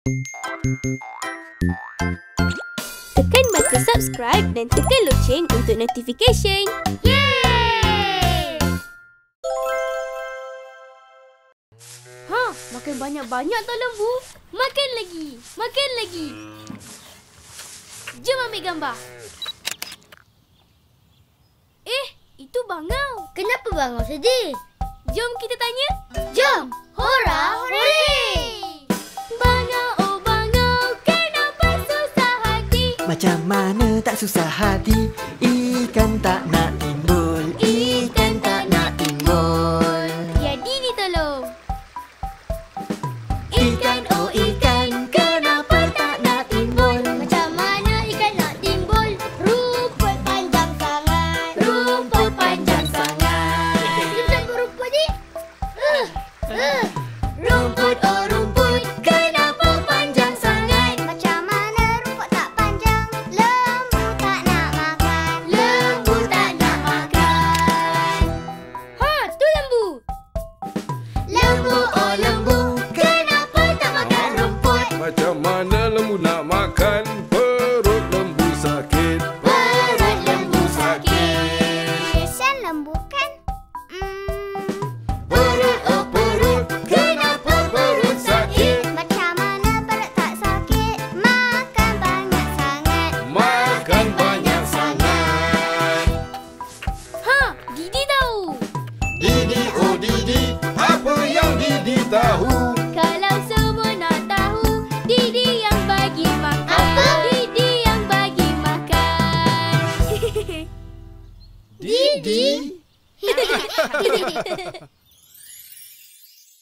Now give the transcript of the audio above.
Tekan button subscribe dan tekan loceng untuk notification. Yeay! Makan banyak-banyak tau lembu. Makan lagi. Makan lagi. Jom ambil gambar. Itu bangau. Kenapa bangau sedih? Jom kita tanya. Jom! Hora, hore! Bangau, oh bangau, kenapa susah hati? Macam mana tak susah hati? Ikan tak nak timbul, ikan tak nak timbul. Jadi ni tolong. Ikan, oh ikan, kenapa tak nak timbul? Macam mana ikan nak timbul? Rumput panjang sangat. Rumput panjang sangat. Kita campur rumput ni. Rumput, oh rumput, kenapa panjang sangat? Macam mana rumput tak panjang? Lembu tak nak makan. Lembu tak nak makan. Tu lembu. Lembu, oh lembu, kenapa tak makan rumput? Macam mana lembu nak makan? Perut lembu sakit. Perut lembu sakit. Kesian lembu kan? Perut, oh perut, kenapa perut sakit? Macam mana perut tak sakit? Makan banyak sangat. Makan banyak sangat. Didi tahu. Didi, oh Didi, apa yang Didi tahu? Kalau semua nak tahu, Didi yang bagi makan. Apa? Didi yang bagi makan. Didi?